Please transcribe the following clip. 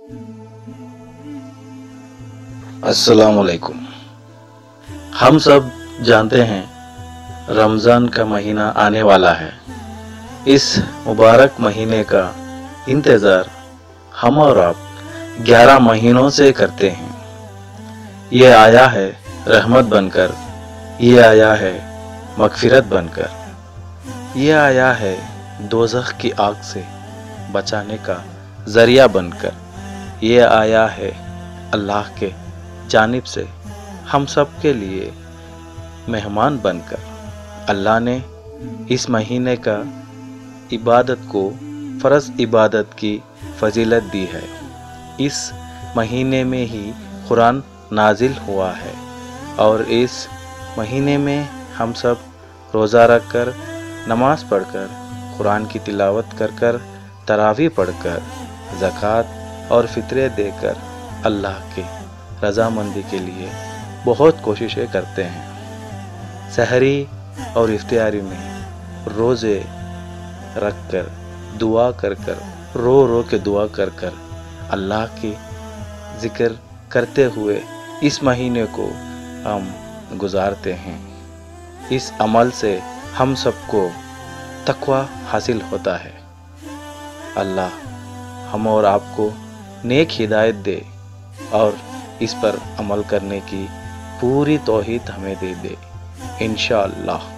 अस्सलाम वालेकुम। हम सब जानते हैं रमज़ान का महीना आने वाला है। इस मुबारक महीने का इंतज़ार हम और आप 11 महीनों से करते हैं। ये आया है रहमत बनकर, ये आया है मग़फ़िरत बनकर, ये आया है दोज़ख की आग से बचाने का ज़रिया बनकर, ये आया है अल्लाह के जानिब से हम सब के लिए मेहमान बनकर। अल्लाह ने इस महीने का इबादत को फ़र्ज़ इबादत की फजीलत दी है। इस महीने में ही कुरान नाजिल हुआ है और इस महीने में हम सब रोज़ा रख कर, नमाज़ पढ़कर, कुरान की तिलावत कर कर, तरावी पढ़कर, ज़कात और फ़ितरे देकर अल्लाह के रज़ामंदी के लिए बहुत कोशिशें करते हैं। सहरी और इफ्तियारी में रोज़े रख कर, दुआ कर कर, रो रो के दुआ कर कर अल्लाह की ज़िक्र करते हुए इस महीने को हम गुजारते हैं। इस अमल से हम सबको तक़वा हासिल होता है। अल्लाह हम और आपको नेक हिदायत दे और इस पर अमल करने की पूरी तौहीद हमें दे इंशाअल्लाह।